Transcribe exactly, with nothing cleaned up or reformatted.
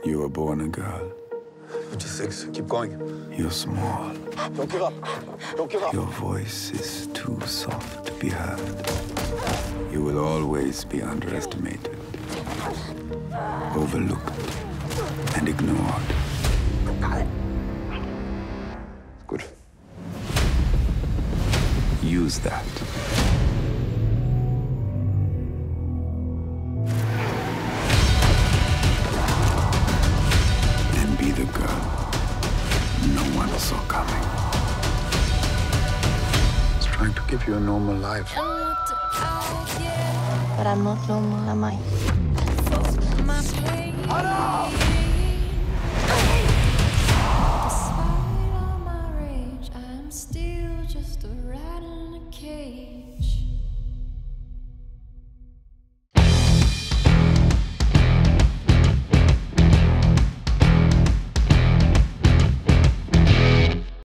You were born a girl. fifty-six. Keep going. You're small. Don't give up. Don't give up. Your voice is too soft to be heard. You will always be underestimated, overlooked, and ignored. Good. Use that. And be the girl no one saw coming. It's trying to give you a normal life. But I'm not normal, am I? Hanna!